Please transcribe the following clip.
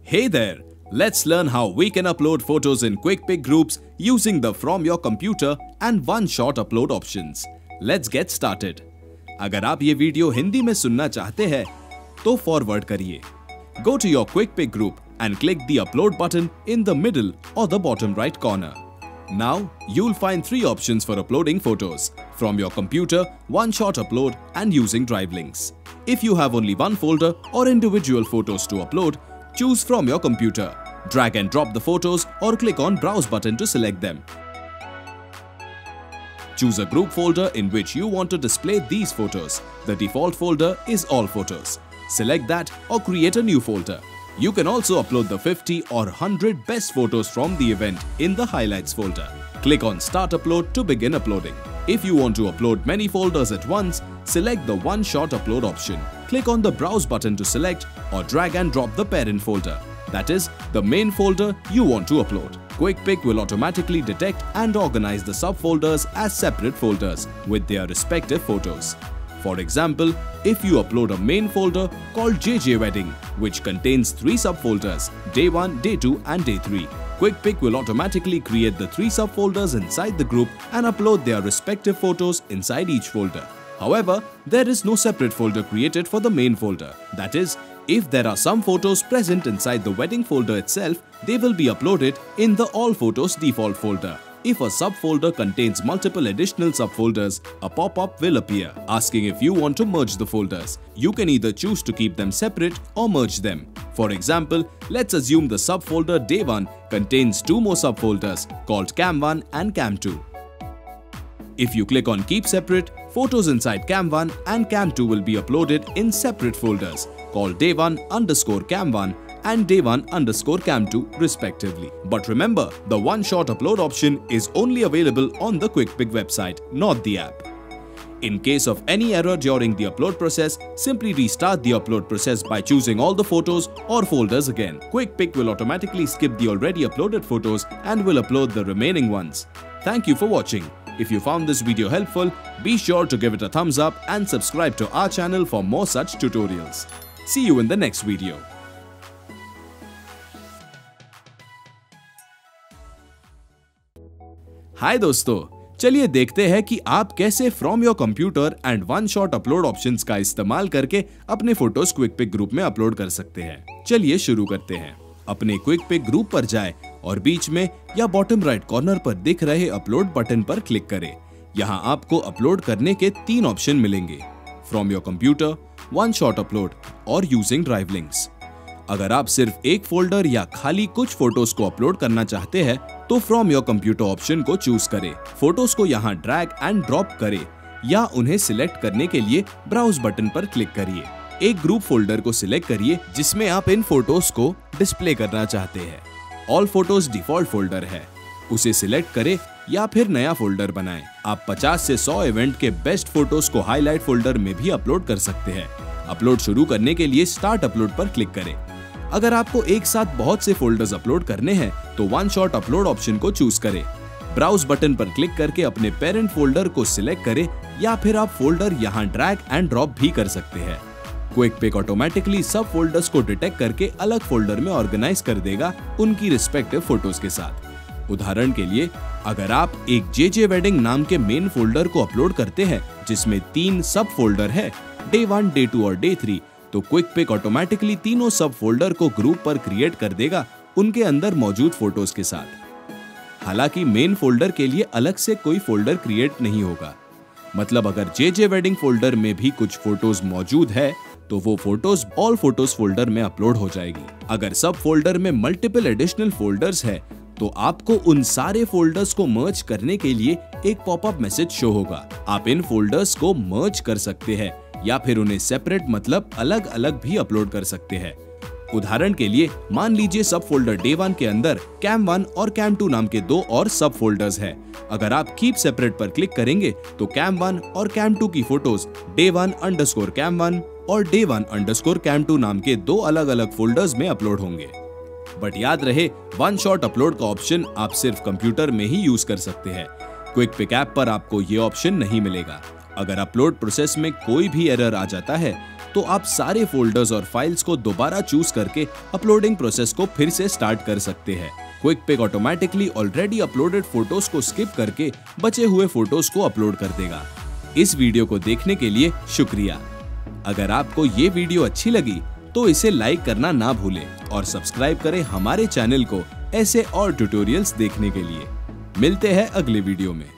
Hey there! Let's learn how we can upload photos in QuickPic groups using the From Your Computer and One-Shot Upload options. Let's get started. अगर आप ये video Hindi में सुनना चाहते हैं, तो forward करिए. Go to your QuickPic group and click the upload button in the middle or the bottom right corner. Now, you'll find three options for uploading photos: from your computer, one-shot upload, and using drive links. If you have only one folder or individual photos to upload, choose from your computer. Drag and drop the photos or click on Browse button to select them. Choose a group folder in which you want to display these photos. The default folder is All Photos. Select that or create a new folder. You can also upload the 50 or 100 best photos from the event in the Highlights folder. Click on Start Upload to begin uploading. If you want to upload many folders at once, select the One-Shot Upload option. Click on the Browse button to select or drag and drop the parent folder. That is, the main folder you want to upload. QuickPic will automatically detect and organize the subfolders as separate folders with their respective photos. For example, if you upload a main folder called JJ Wedding, which contains three subfolders, Day 1, Day 2 and Day 3, QuickPic will automatically create the three subfolders inside the group and upload their respective photos inside each folder. However, there is no separate folder created for the main folder. That is, if there are some photos present inside the wedding folder itself, they will be uploaded in the All Photos default folder. If a subfolder contains multiple additional subfolders, a pop-up will appear asking if you want to merge the folders. You can either choose to keep them separate or merge them. For example, let's assume the subfolder Day 1 contains two more subfolders called Cam1 and Cam2. If you click on Keep Separate, photos inside Cam1 and Cam2 will be uploaded in separate folders called Day1_Cam1 and Day1_Cam2 respectively. But remember, the One-Shot Upload option is only available on the QuickPic website, not the app. In case of any error during the upload process, simply restart the upload process by choosing all the photos or folders again. QuickPic will automatically skip the already uploaded photos and will upload the remaining ones. Thank you for watching. If you found this video helpful, be sure to give it a thumbs up and subscribe to our channel for more such tutorials. See you in the next video. हाय दोस्तों, चलिए देखते हैं कि आप कैसे from your computer and one shot upload options का इस्तेमाल करके अपने फोटोज क्विकपिक ग्रुप में अपलोड कर सकते हैं। चलिए शुरू करते हैं। अपने क्विकपिक ग्रुप पर जाएं और बीच में या बॉटम राइट कॉर्नर पर दिख रहे अपलोड बटन पर क्लिक करें। यहाँ आपको अपलोड करने के तीन ऑप्शन मिलेंगे: from your computer, one shot upload और यूजिंग ड्राइव लिंक्स। अगर आप सिर्फ एक फोल्डर या खाली कुछ फोटोज को अपलोड करना चाहते हैं, तो फ्रॉम योर कंप्यूटर ऑप्शन को चूज करें। फोटोज को यहाँ ड्रैग एंड ड्रॉप करें या उन्हें सिलेक्ट करने के लिए ब्राउज बटन पर क्लिक करिए। एक ग्रुप फोल्डर को सिलेक्ट करिए जिसमें आप इन फोटोज को डिस्प्ले करना चाहते हैं। ऑल फोटोज डिफॉल्ट फोल्डर है, उसे सिलेक्ट करें या फिर नया फोल्डर बनाएं। आप 50 से 100 इवेंट के बेस्ट फोटोज को हाईलाइट फोल्डर में भी अपलोड कर सकते हैं। अपलोड शुरू करने के लिए स्टार्ट अपलोड पर क्लिक करें। अगर आपको एक साथ बहुत से फोल्डर्स अपलोड करने हैं, तो वन शॉट अपलोड ऑप्शन को चूज करें। ब्राउज बटन पर क्लिक करके अपने पेरेंट फोल्डर को सिलेक्ट करें या फिर आप फोल्डर यहां ड्रैग एंड ड्रॉप भी कर सकते हैं। क्विकपिक ऑटोमेटिकली सब फोल्डर्स को डिटेक्ट करके अलग फोल्डर में ऑर्गेनाइज कर देगा उनकी रिस्पेक्टिव फोटोज के साथ। उदाहरण के लिए, अगर आप एक जेजे वेडिंग नाम के मेन फोल्डर को अपलोड करते हैं जिसमें 3 सब फोल्डर है, Day 1, Day 2 और Day 3, तो क्विकपिक ऑटोमेटिकली तीनों सब फोल्डर को ग्रुप पर क्रिएट कर देगा उनके अंदर मौजूद फोटोज के साथ। हालांकि मेन फोल्डर के लिए अलग से कोई फोल्डर क्रिएट नहीं होगा। मतलब अगर जेजे वेडिंग फोल्डर में भी कुछ फोटोज मौजूद है, तो वो फोटोज ऑल फोटोज फोल्डर में अपलोड हो जाएगी। अगर सब फोल्डर में मल्टीपल एडिशनल फोल्डर्स है, तो आपको उन सारे फोल्डर्स को मर्ज करने के लिए एक पॉपअप मैसेज शो होगा। आप इन फोल्डर्स को मर्ज कर सकते हैं या फिर उन्हें सेपरेट मतलब अलग अलग भी अपलोड कर सकते हैं। उदाहरण के लिए, मान लीजिए सब फोल्डर Day 1 के अंदर Cam1 और Cam2 नाम के 2 और सब फोल्डर्स हैं। अगर आप कीप सेपरेट पर क्लिक करेंगे, तो Cam1 और Cam2 की फोटोज Day1_Cam1 और Day1_Cam2 नाम के 2 अलग अलग फोल्डर्स में अपलोड होंगे। बट याद रहे, वन शॉट अपलोड का ऑप्शन आप सिर्फ कंप्यूटर में ही यूज कर सकते हैं। क्विकपिक ऐप पर आपको ये ऑप्शन नहीं मिलेगा। अगर अपलोड प्रोसेस में कोई भी एरर आ जाता है, तो आप सारे फोल्डर्स और फाइल्स को दोबारा चूज करके अपलोडिंग प्रोसेस को फिर से स्टार्ट कर सकते हैं। QuickPic automatically already uploaded photos को स्किप करके बचे हुए फोटोज को अपलोड कर देगा। इस वीडियो को देखने के लिए शुक्रिया। अगर आपको ये वीडियो अच्छी लगी तो इसे लाइक करना ना भूलें और सब्सक्राइब करें हमारे चैनल को ऐसे और ट्यूटोरियल्स देखने के लिए। मिलते हैं अगले वीडियो में।